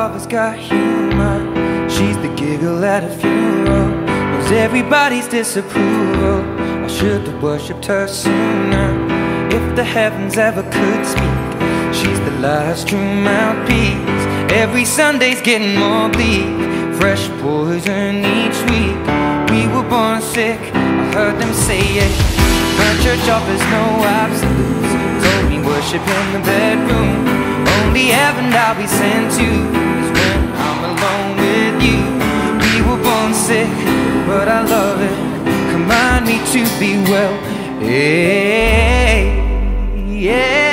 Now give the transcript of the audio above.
love has got humor. She's the giggle at a funeral, knows everybody's disapproval. I should have worshipped her sooner. If the heavens ever could speak, she's the last true mouthpiece. Every Sunday's getting more bleak, fresh poison each week. We were born sick, I heard them say it. My church offers no absolutes, told me worship in the bedroom. Only heaven I'll be sent to is when I'm alone with you. We were born sick, but I love it. Command me to be well. Hey, yeah.